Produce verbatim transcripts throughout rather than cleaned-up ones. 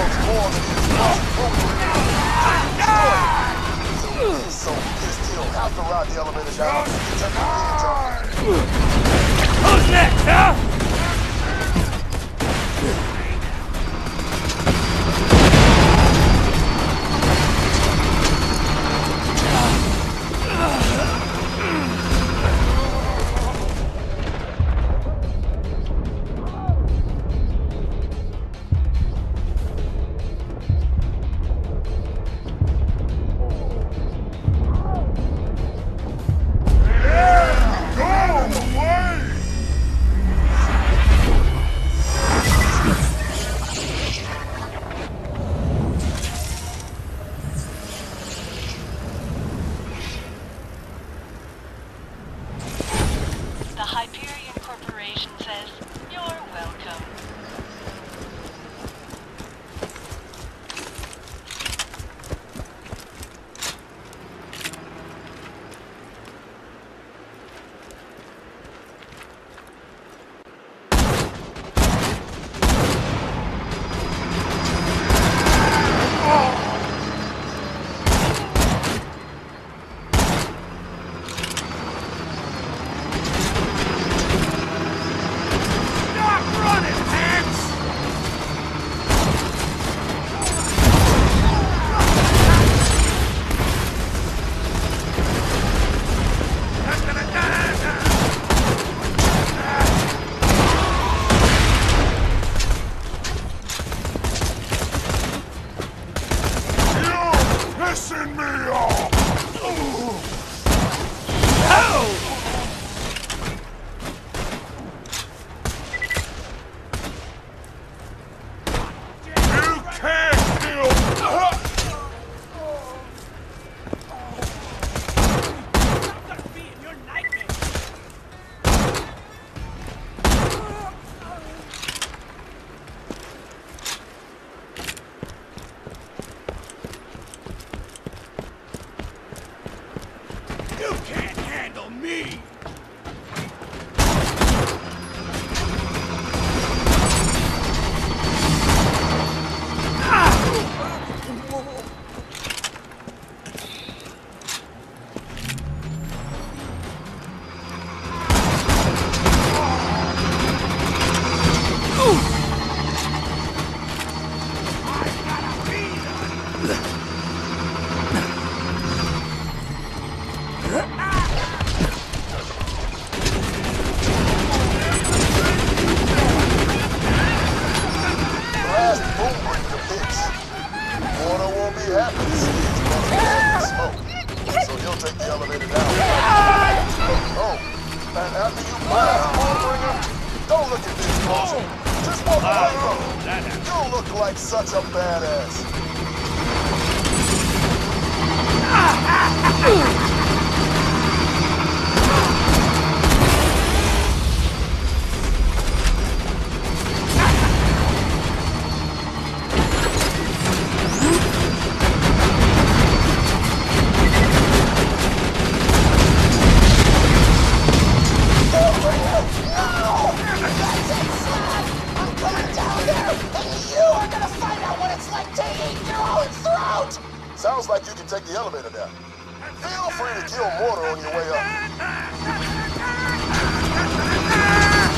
more than his boss Wolverine. So we can still have to ride the elevator down to the terminal. Who's next, huh? The Hyperion Corporation says, you're welcome. Pissing me off! You can't kill! You can't handle me! Last boom break the fix. Warner won't be happy to see his brother dead in smoke. So he'll take the elevator down. Oh, and after you blast Warbringer, don't look at this closer. Just walk away from him. You look like such a badass. Sounds like you can take the elevator down. Feel free to kill Mortar on your way up.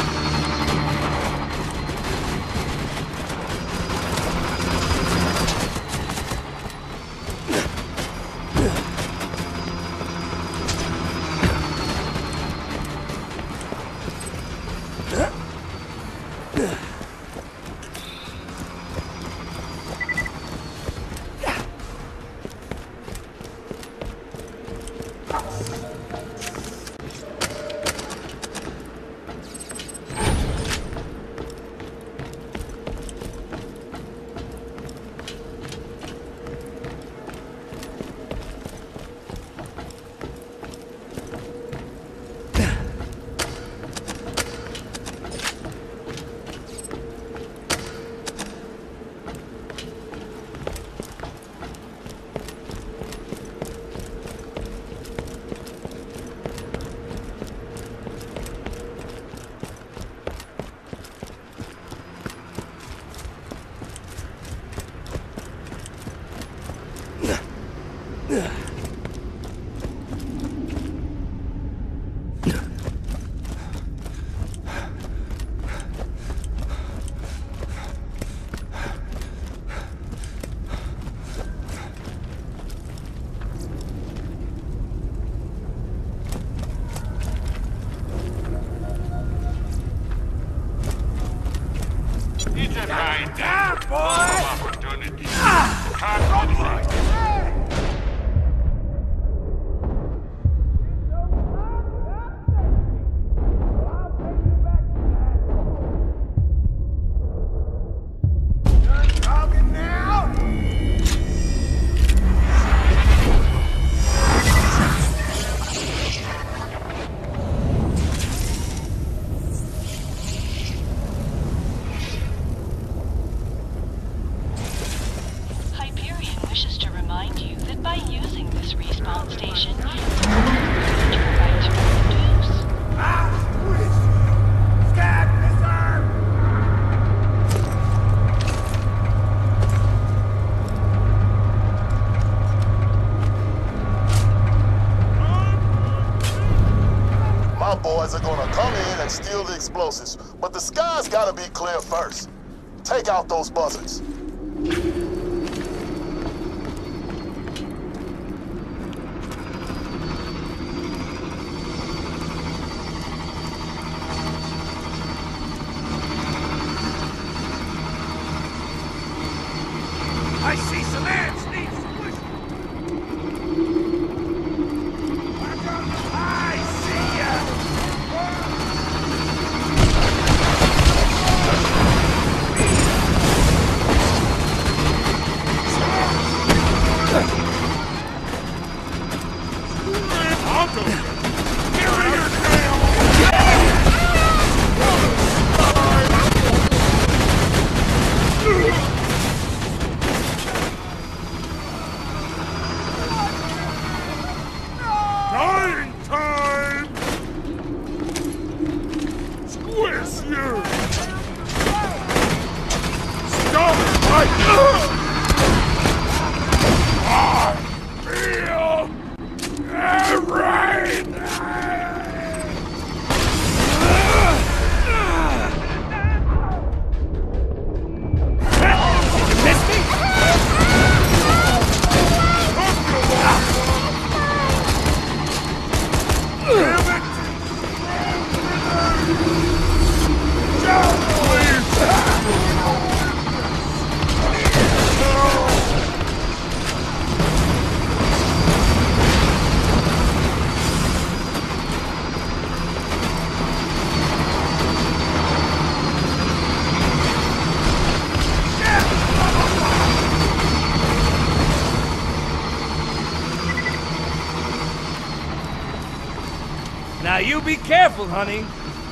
boys are gonna come in and steal the explosives, but the sky's gotta be clear first. Take out those buzzards. I see some ants need squish. I see ya! Uncle! Give me your Dying time! Squish you! Stop it right now! I feel everything! Did you miss me? Damn it! Down, please! Now you be careful, honey.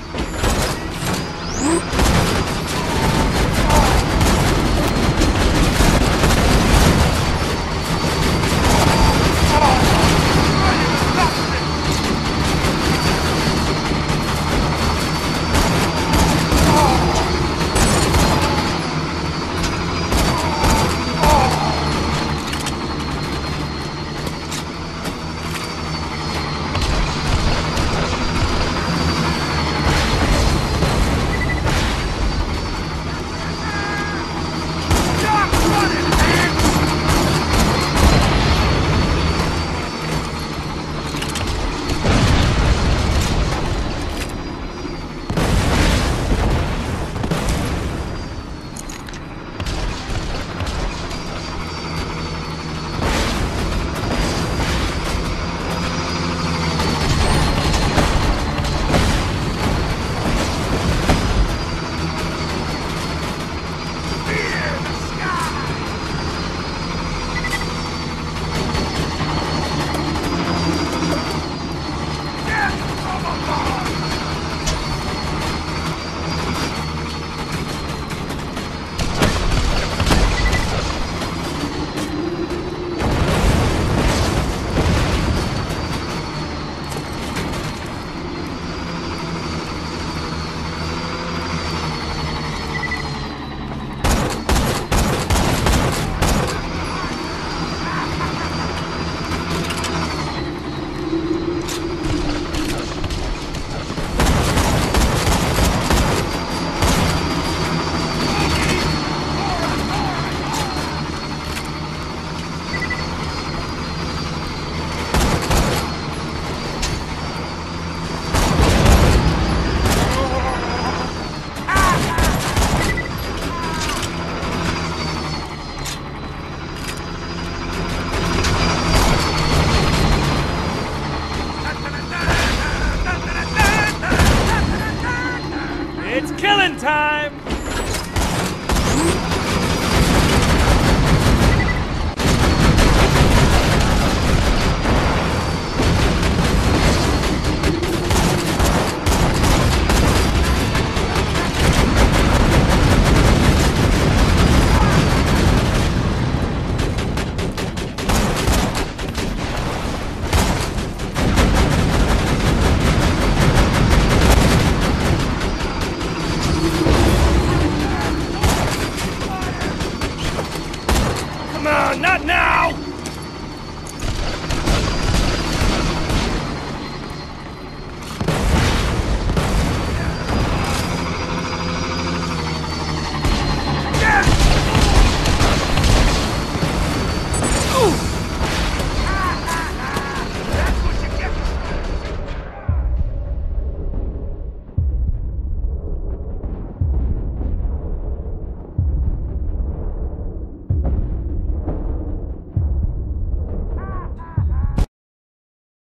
It's killing time! Not now!